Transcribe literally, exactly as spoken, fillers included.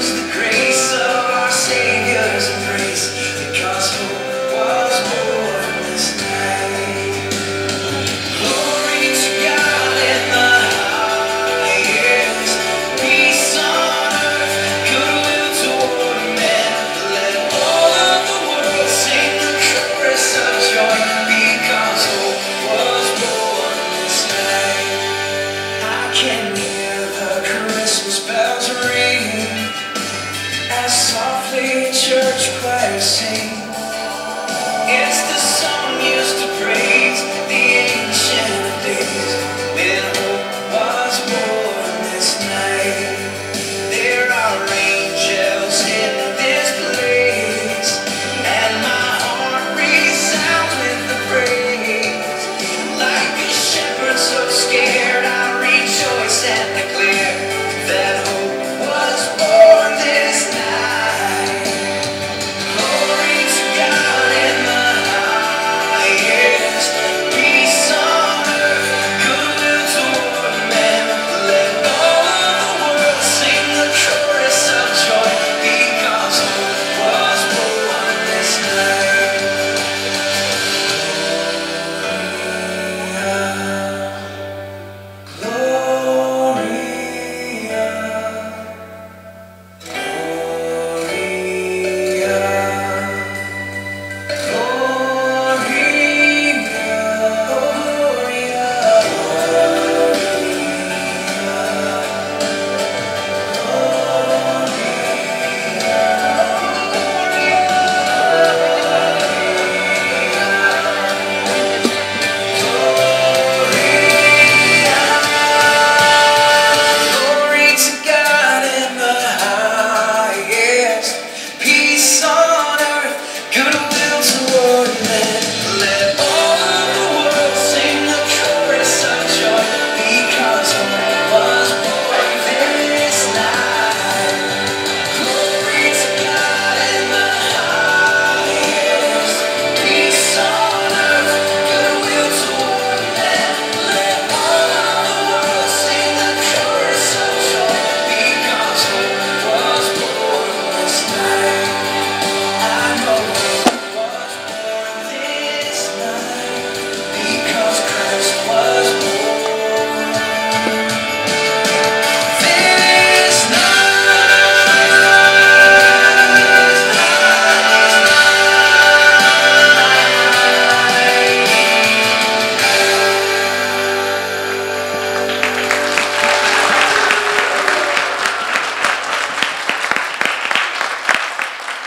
the grace of our Savior's embrace, because hope was born this night. Glory to God in the highest, peace on earth, goodwill toward men. Let all of the world sing the chorus of joy, because hope was born this night. I can hear the Christmas bells ring as softly church choirs sing. It's the song used to praise the